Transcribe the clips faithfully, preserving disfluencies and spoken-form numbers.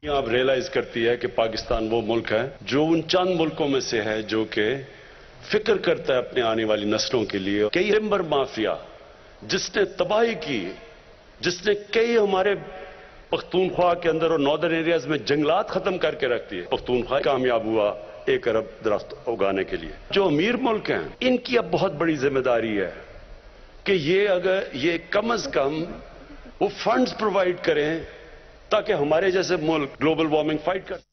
आप रियलाइज करती है कि पाकिस्तान वो मुल्क है जो उन चंद मुल्कों में से है जो कि फिक्र करता है अपने आने वाली नस्लों के लिए। कई टिम्बर माफिया जिसने तबाही की, जिसने कई हमारे पख्तूनख्वा के अंदर और नॉर्दर्न एरियाज में जंगलात खत्म करके रख दिए, पख्तूनख्वा कामयाब हुआ एक अरब दरख्त उगाने के लिए। जो अमीर मुल्क हैं इनकी अब बहुत बड़ी जिम्मेदारी है कि ये अगर ये कम अज कम वो फंड्स प्रोवाइड करें ताकि हमारे जैसे मुल्क ग्लोबल वार्मिंग फाइट कर।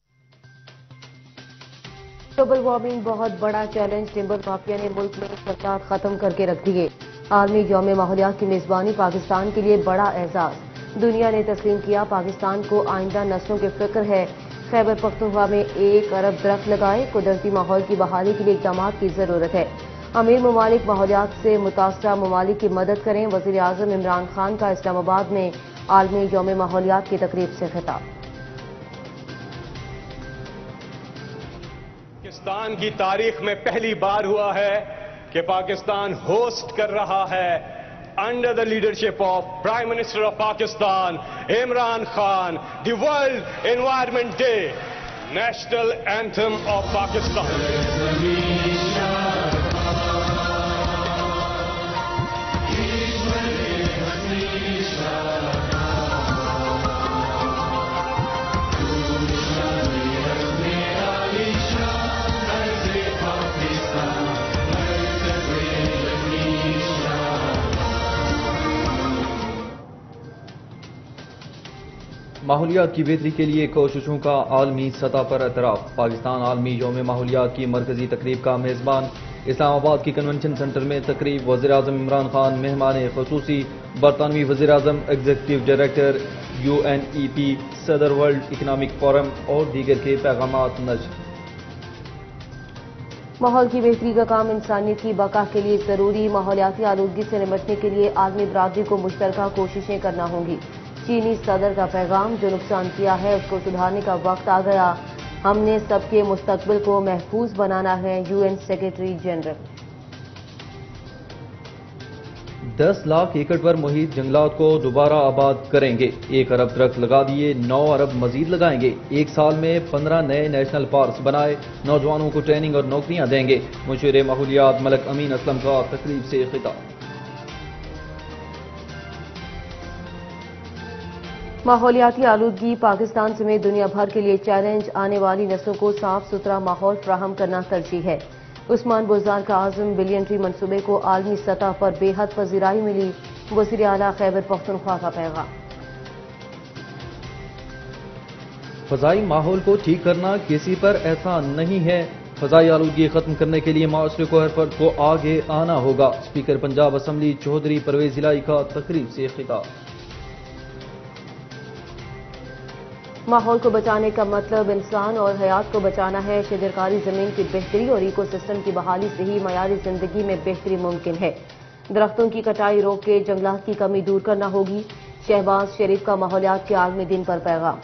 ग्लोबल वार्मिंग बहुत बड़ा चैलेंज, टिम्बर माफिया ने मुल्क में सरकार खत्म करके रख दी है। आलमी यौम माहौलियात की मेजबानी पाकिस्तान के लिए बड़ा एहसास। दुनिया ने तस्लीम किया पाकिस्तान को आइंदा नस्लों की फिक्र है। खैबर पख्तूनख्वा में एक अरब दरख्त लगाए। कुदरती माहौल की बहाली के लिए इक़दाम की जरूरत है। अमीर ममालिक माहौलियात से मुतासरा ममालिक की मदद करें। वज़ीर आज़म इमरान खान का इस्लामाबाद में आलमी यौम माहौलियात की तकरीब से खिताब। पाकिस्तान की तारीख में पहली बार हुआ है कि पाकिस्तान होस्ट कर रहा है under the leadership of prime minister of Pakistan Imran Khan the world environment day, national anthem of Pakistan. माहौलियात की बेहतरी के लिए कोशिशों का आलमी सतह पर एतराफ। पाकिस्तान आलमी यौम माहौलियात की मरकजी तकरीब का मेज़बान। इस्लामाबाद की कन्वेंशन सेंटर में तकरीब। वज़ीर आज़म इमरान खान मेहमान ख़ुसूसी। बरतानवी वज़ीर आज़म, executive director U N E P, सदर वर्ल्ड इकनॉमिक फोरम और दीगर के पैगामात नश्र। माहौल की बेहतरी का काम इंसानियत की बका के लिए जरूरी। माहौलियाती आलूदगी से निपटने के लिए आलमी बरादरी को मुश्तरका कोशिशें करना होंगी। चीनी सदर का पैगाम, जो नुकसान किया है उसको सुधारने का वक्त आ गया। हमने सबके मुस्तकबिल को महफूज बनाना है। UN secretary general. दस लाख एकड़ पर मुहित जंगलात को दोबारा आबाद करेंगे। एक अरब दरख्त लगा दिए, नौ अरब मजीद लगाएंगे। एक साल में पंद्रह नए नेशनल पार्क बनाए। नौजवानों को ट्रेनिंग और नौकरियां देंगे। मुशीर माहौलियात मलक अमीन असलम का तकरीब से खिताब। माहौलियाती आलूदगी पाकिस्तान समेत दुनिया भर के लिए चैलेंज। आने वाली नस्लों को साफ सुथरा माहौल फराहम करना तरजीह है। उस्मान बुज़दार का आज़म बिलियनरी मंसूबे को आलमी सतह पर बेहद पजीराई मिली। वज़ीर आला खैबर पख्तूनख्वा का पैगाम। फ़ज़ाई माहौल को ठीक करना किसी पर एहसान नहीं है। फ़ज़ाई आलूदगी खत्म करने के लिए माशरे को हर फर्द को आगे आना होगा। स्पीकर पंजाब असम्बली चौधरी परवेज इलाही का तकरीब से खिताब। माहौल को बचाने का मतलब इंसान और हयात को बचाना है। शजरकारी जमीन की बेहतरी और इको सिस्टम की बहाली से ही मयारी जिंदगी में बेहतरी मुमकिन है। दरख्तों की कटाई रोक के जंगलात की कमी दूर करना होगी। शहबाज शरीफ का माहौलियात के आलमी दिन पर पैगाम।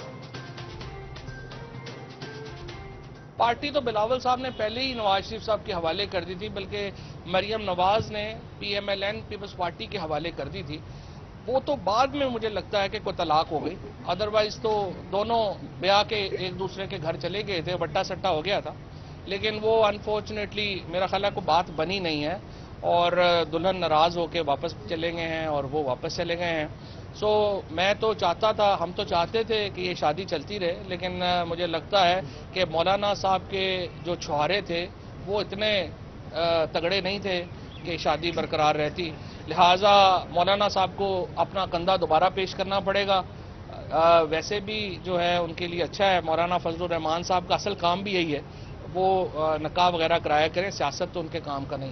पार्टी तो बिलावल साहब ने पहले ही नवाज शरीफ साहब के हवाले कर दी थी, बल्कि मरियम नवाज ने P M L N People's Party के हवाले कर दी थी। वो तो बाद में मुझे लगता है कि कोई तलाक हो गई, अदरवाइज तो दोनों ब्याह के एक दूसरे के घर चले गए थे, बट्टा सट्टा हो गया था। लेकिन वो अनफॉर्चुनेटली मेरा ख्याल है को बात बनी नहीं है और दुल्हन नाराज होकर वापस चले गए हैं और वो वापस चले गए हैं। सो मैं तो चाहता था, हम तो चाहते थे कि ये शादी चलती रहे, लेकिन मुझे लगता है कि मौलाना साहब के जो छुहारे थे वो इतने तगड़े नहीं थे कि शादी बरकरार रहती। लिहाजा मौलाना साहब को अपना कंधा दोबारा पेश करना पड़ेगा। आ, वैसे भी जो है उनके लिए अच्छा है। मौलाना फजलुर रहमान साहब का असल काम भी यही है, वो नकाब वगैरह कराया करें, सियासत तो उनके काम का नहीं।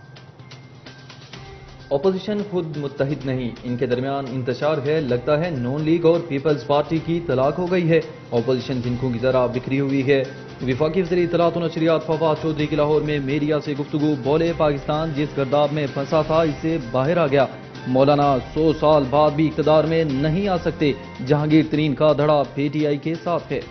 अपोजिशन खुद मुत्तहिद नहीं, इनके दरमियान इंतशार है। लगता है नून लीग और पीपल्स पार्टी की तलाक हो गई है। अपोजिशन जिनको की जरा बिखरी हुई है। विफाकी वज़ीर इत्तलात और नशरियात फवाद चौधरी की लाहौर में मीडिया से गुफ्तगू। बोले पाकिस्तान जिस गर्दाब में फंसा था इससे बाहर आ गया। मौलाना सौ साल बाद भी इक़्तिदार में नहीं आ सकते। जहांगीर तरीन का धड़ा पी टी आई के साथ है।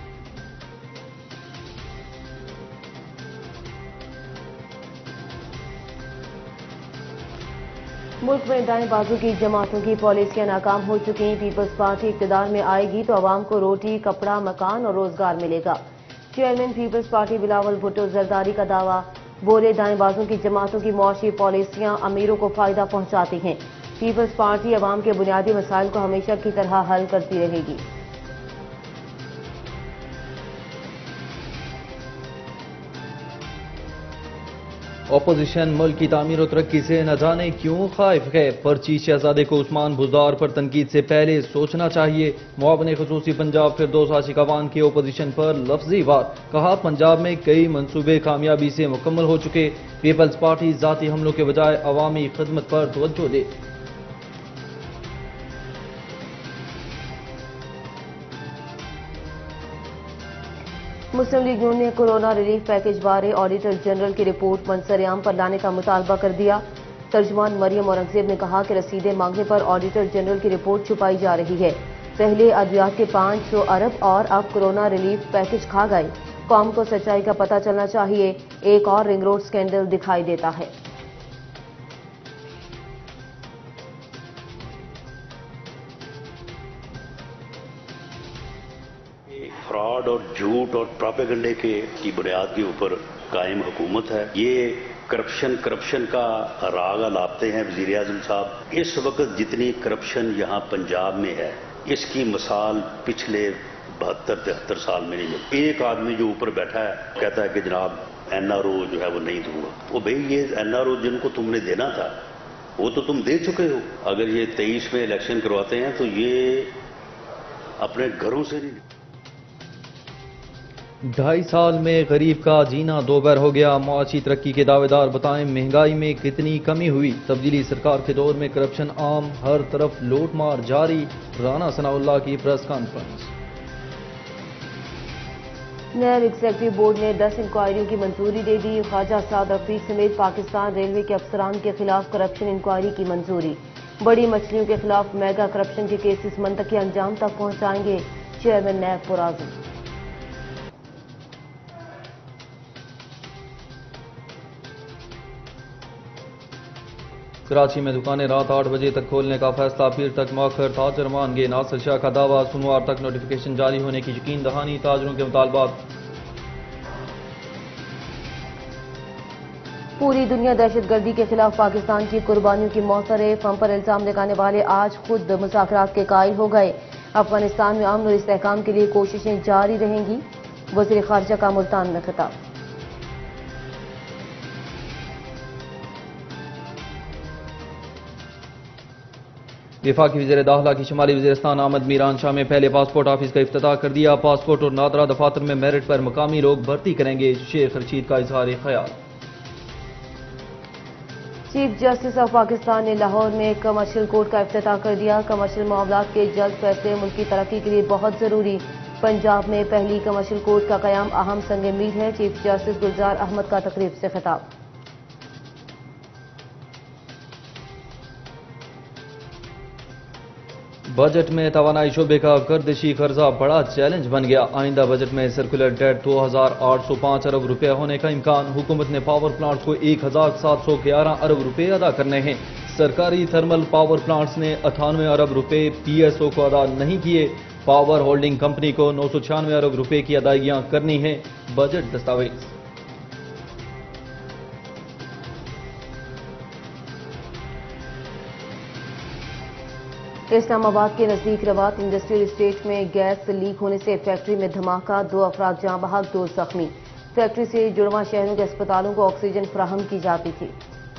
ملک میں دائیں بازو کی جماعتوں کی پالیسیاں ناکام ہو چکی ہیں. پیپلز پارٹی اقتدار میں آئے گی تو عوام کو روٹی، کپڑا، مکان اور روزگار ملے گا. چیئرمین پیپلز پارٹی بلاول بھٹو زرداری کا دعویٰ. بولے دائیں بازو کی جماعتوں کی معاشی پالیسیاں امیروں کو فائدہ پہنچاتی ہیں. پیپلز پارٹی عوام کے بنیادی مسائل کو ہمیشہ کی طرح حل کرتی رہے گی. اپوزیشن ملک کی تعمیر و ترقی سے نہ جانے کیوں خائف ہے. پرچی شہزادے کو عثمان بزدار پر تنقید سے پہلے سوچنا چاہیے. معاون خصوصی پنجاب فردوس عاشق اخوان کے اپوزیشن پر لفظی وار. کہا پنجاب میں کئی منصوبے کامیابی سے مکمل ہو چکے. پیپلز پارٹی ذاتی حملوں کے بجائے عوامی خدمت پر توجہ دے. مسلم لیگ نون نے کورونا ریلیف پیکج بارے آڈیٹر جنرل کی رپورٹ منظر عام پر لانے کا مطالبہ کر دیا. ترجمان مریم اورنگزیب نے کہا کہ رسیدیں مانگنے پر آڈیٹر جنرل کی رپورٹ چھپائی جا رہی ہے. پہلے ادویات کے پانچ سو ارب اور اب کورونا ریلیف پیکج کھا گئے. قوم کو سچائی کا پتہ چلنا چاہیے. ایک اور رنگ روڈ سکینڈل دکھائی دیتا ہے. فراڈ اور جھوٹ اور پراپیگنڈے کے کی بنیاد کے اوپر قائم حکومت ہے. یہ کرپشن کرپشن کا راگ الاپتے ہیں وزیر اعظم صاحب. اس وقت جتنی کرپشن یہاں پنجاب میں ہے اس کی مثال پچھلے بہتر تہتر سال میں نہیں ہے. ایک آدمی جو اوپر بیٹھا ہے کہتا ہے کہ جناب این آر او جو ہے وہ نہیں دوں گا. وہ بھئی یہ این آر او جن کو تم نے دینا تھا وہ تو تم دے چکے ہو. اگر یہ تیئیس میں الیکشن کرواتے ہیں تو یہ اپنے گھروں سے نہیں. ڈھائی سال میں غریب کا جینا دو بر ہو گیا. معاشی ترقی کے دعوے دار بتائیں مہنگائی میں کتنی کمی ہوئی. تبدیلی سرکار کے دور میں کرپشن عام، ہر طرف لوٹ مار جاری. رانا ثناء اللہ کی press conference. NAB executive board نے دس انکوائریوں کی منظوری دے دی. خواجہ سعد رفیق سمیت پاکستان ریلوے کے افسران کے خلاف کرپشن انکوائری کی منظوری. بڑی مچھلیوں کے خلاف میگا کرپشن کے کیسز منطقی انجام تک پہنچائیں گے چیئرمین نیب پرعزم. کراچی میں دکانیں رات آٹھ بجے تک کھولنے کا فیصلہ پیر تک مؤخر. تاجر مان گے. ناصر شاہ کا دعویٰ سوموار تک نوٹیفیکیشن جاری ہونے کی یقین دہانی. تاجروں کے مطالبات. پوری دنیا دہشت گردی کے خلاف پاکستان کی قربانیوں کی معترف. ہم پر الزام لگانے والے آج خود مذاکرات کے قائل ہو گئے. افغانستان میں امن اور استحکام کے لیے کوششیں جاری رہیں گی. وزیر خارجہ کا ملتان میں خطاب. وفاقی وزیر داخلہ کی شمالی وزیرستان آمد میران شاہ میں پہلے پاسپورٹ آفس کا افتتاح کر دیا. پاسپورٹ اور نادرہ دفاتر میں میرٹ پر مقامی لوگ بھرتی کریں گے. شیخ رشید کا اظہار خیال. چیف جسٹس آف پاکستان نے لاہور میں کمرشل کورٹ کا افتتاح کر دیا. کمرشل معاملات کے جلد فیصلے ملک کی ترقی کے لیے بہت ضروری. پنجاب میں پہلی کمرشل کورٹ کا قیام اہم سنگ میل ہے. چیف جسٹس گلزار احمد کا تقریب سے خطاب. بجٹ میں توانائی شعبے کا گردشی قرضہ بڑا چیلنج بن گیا. آئندہ بجٹ میں سرکولر ڈیٹ دو ہزار آٹھ سو پانچ ارب روپے ہونے کا امکان. حکومت نے پاور پلانٹس کو ایک ہزار سات سو گیارہ ارب روپے ادا کرنے ہیں. سرکاری تھرمل پاور پلانٹس نے اٹھانوے ارب روپے پی ایس او کو ادا نہیں کیے. پاور ہولڈنگ کمپنی کو نو سو چھیانوے ارب روپے کی ادائیگیاں کرنی ہیں. بجٹ دستاویز. اسلام آباد کے نزدیک روات انڈسٹریل اسٹیٹ میں گیس لیک ہونے سے فیکٹری میں دھماکہ. دو افراد جاں بحق، دو زخمی. فیکٹری سے جڑواں شہروں کے اسپتالوں کو آکسیجن فراہم کی جاتی تھی.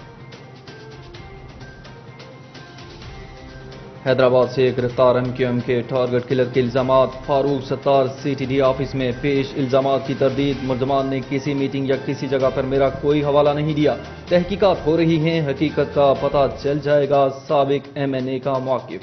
حیدرآباد سے گرفتار ایم کیو ایم کے ٹارگٹ کلر کے الزامات. Farooq Sattar C T D office میں پیش. الزامات کی تردید. ملزمان نے کسی میٹنگ یا کسی جگہ پر میرا کوئی حوالہ نہیں دیا. تحقیقات ہو رہی ہیں، حقیقت کا پتہ چل جائے گا. سابق ایم این اے کا موقف.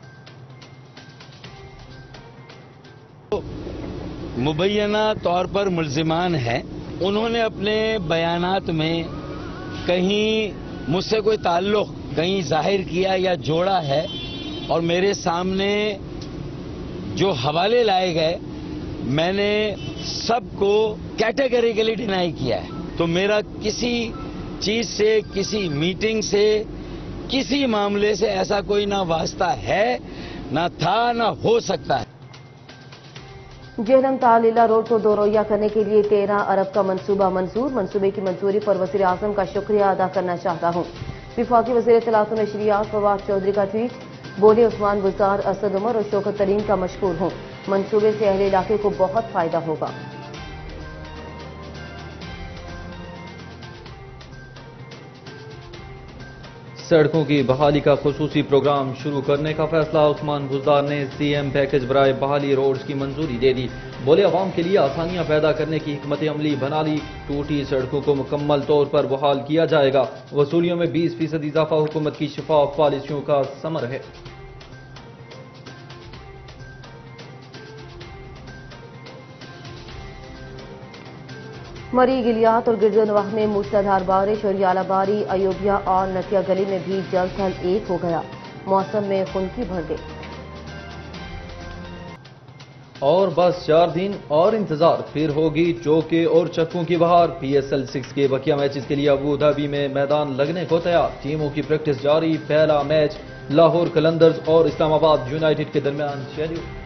مبینہ طور پر ملزمان ہیں. انہوں نے اپنے بیانات میں کہیں مجھ سے کوئی تعلق کہیں ظاہر کیا یا جوڑا ہے، اور میرے سامنے جو حوالے لائے گئے میں نے سب کو کیٹیگریکلی ڈینائی کیا ہے. تو میرا کسی چیز سے، کسی میٹنگ سے किसी मामले से ऐसा कोई ना वास्ता है, ना था, ना हो सकता है। जेहलम तालीला रोड को दोरैया करने के लिए तेरह अरब का मंसूबा मंजूर। मंसूबे की मंजूरी पर वज़ीर आज़म का शुक्रिया अदा करना चाहता हूँ। विफाकी वज़ीर इत्तलात व नशरियात फवाद चौधरी का ट्वीट, बोले उस्मान बुज़दार, असद उमर और शौकत तरीन का मशकूर हूँ। मंसूबे से अहले इलाके को बहुत फायदा होगा। सड़कों की बहाली का खुसूसी प्रोग्राम शुरू करने का फैसला। उस्मान बुज़दार ने सीएम पैकेज बराए बहाली रोड्स की मंजूरी दे दी। बोले अवाम के लिए आसानियां पैदा करने की हिकमत अमली बना ली। टूटी सड़कों को मुकम्मल तौर पर बहाल किया जाएगा। वसूलियों में बीस फीसद इजाफा हुकूमत की शफाफ पॉलिसियों का समर है। मरी, गिलियात और गिरदनवाह में मूसलाधार बारिश और यालाबारी अयोबिया और नकिया गली में भी जल थल एक हो गया। मौसम में खुनकी भर गई। और बस चार दिन और इंतजार, फिर होगी चौके और चक्कों की बहार। पीएसएल सिक्स के बकिया मैचेस के लिए अबू धाबी में मैदान लगने को तैयार। टीमों की प्रैक्टिस जारी। पहला मैच लाहौर कलंदर्स और इस्लामाबाद यूनाइटेड के दरमियान शेड्यूल।